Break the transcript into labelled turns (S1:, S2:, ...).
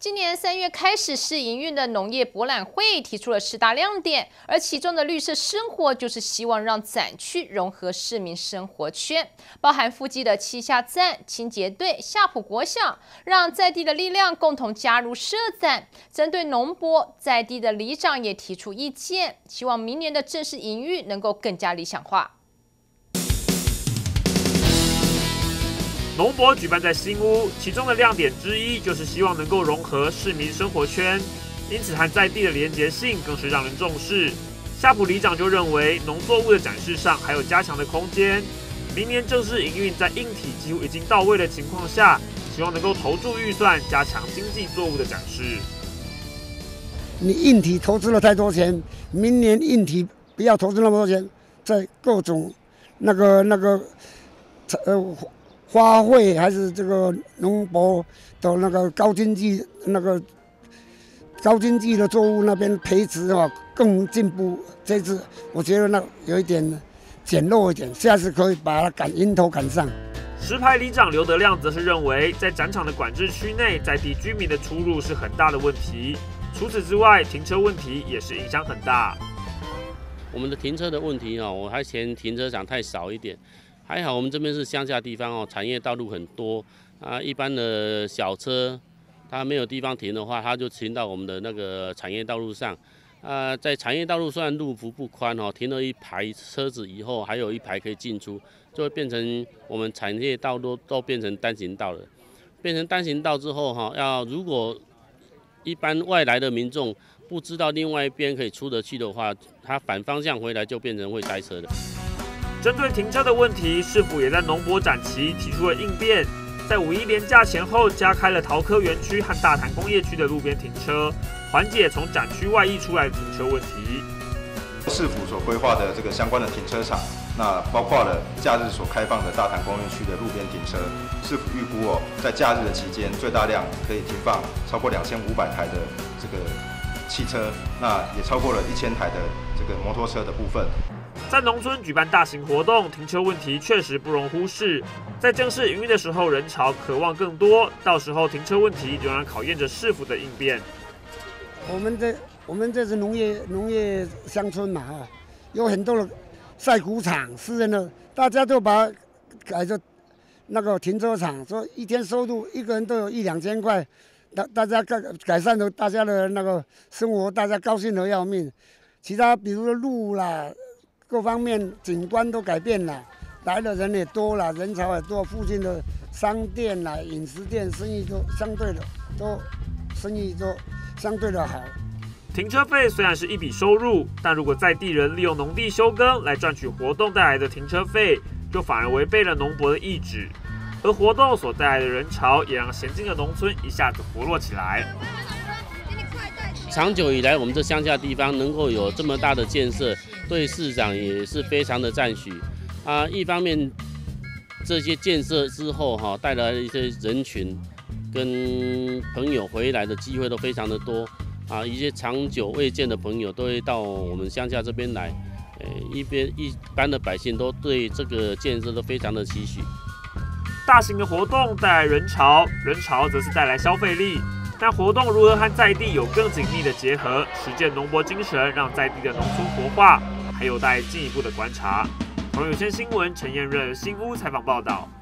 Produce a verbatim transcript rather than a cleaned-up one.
S1: 今年三月开始试营运的农业博览会提出了十大亮点，而其中的绿色生活就是希望让展区融合市民生活圈，包含附近的七下站、清洁队、夏普国小，让在地的力量共同加入设展。针对农博，在地的里长也提出意见，希望明年的正式营运能够更加理想化。
S2: 农博举办在新屋，其中的亮点之一就是希望能够融合市民生活圈，因此和在地的连结性更是让人重视。夏普里长就认为，农作物的展示上还有加强的空间。明年正式营运在硬体几乎已经到位的情况下，希望能够投注预算加强经济作物的展示。
S3: 你硬体投资了太多钱，明年硬体不要投资那么多钱，在各种那个那个呃。 花卉还是这个农博的那个高经济那个高经济的作物那边培植啊更进步。这次我觉得那有一点简陋一点，下次可以把它赶迎头赶上。
S2: 石牌里长刘德亮则是认为，在展场的管制区内，在地居民的出入是很大的问题。除此之外，停车问题也是影响很大。
S4: 我们的停车的问题哦，我还嫌停车场太少一点。 还好我们这边是乡下地方哦，产业道路很多啊，一般的小车它没有地方停的话，它就停到我们的那个产业道路上。啊，在产业道路虽然路幅不宽哦，停了一排车子以后，还有一排可以进出，就会变成我们产业道路都变成单行道了。变成单行道之后哈，要如果一般外来的民众不知道另外一边可以出得去的话，他反方向回来就变成会塞车的。
S2: 针对停车的问题，市府也在农博展期提出了应变，在五一连假前后加开了桃科园区和大潭工业区的路边停车，缓解从展区外溢出来的停车问题。
S5: 市府所规划的这个相关的停车场，那包括了假日所开放的大潭工业区的路边停车，市府预估哦，在假日的期间最大量可以停放超过两千五百台的这个汽车，那也超过了一千台的这个摩托车的部分。
S2: 在农村举办大型活动，停车问题确实不容忽视。在正式营运的时候，人潮渴望更多，到时候停车问题仍然考验着市府的应变。
S3: 我们这我们这是农业农业乡村嘛啊，有很多的晒谷场、私人的，大家都把它改成那个停车场，说一天收入一个人都有一两千块，大大家改改善了大家的那个生活，大家高兴得要命。其他比如说路啦。 各方面景观都改变了，来的人也多了，人潮也多，附近的商店啦、饮食店生意都相对的都生意都相对的好。
S2: 停车费虽然是一笔收入，但如果在地人利用农地休耕来赚取活动带来的停车费，就反而违背了农博的意旨。而活动所带来的人潮，也让闲静的农村一下子活络起来。
S4: 长久以来，我们这乡下地方能够有这么大的建设，对市长也是非常的赞许啊。一方面，这些建设之后哈，带来一些人群跟朋友回来的机会都非常的多啊。一些长久未见的朋友都会到我们乡下这边来，呃，一边一般的百姓都对这个建设都非常的期许。
S2: 大型的活动带来人潮，人潮则是带来消费力。 但活动如何和在地有更紧密的结合，实践农博精神，让在地的农村活化，还有待进一步的观察。朋友圈新闻陈彦润新屋采访报道。